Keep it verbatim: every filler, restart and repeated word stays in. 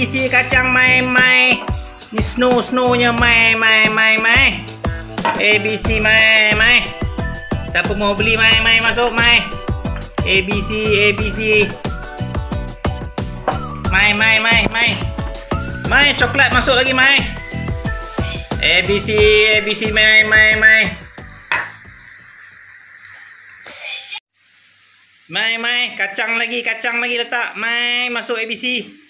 C kacang mai mai. Ni snow snownya mai mai mai mai. A B C mai mai. Siapa mau beli mai mai masuk mai. A B C A B C. Mai mai mai mai. Mai coklat masuk lagi mai. A B C A B C mai mai mai. Mai mai kacang lagi kacang lagi letak mai masuk A B C.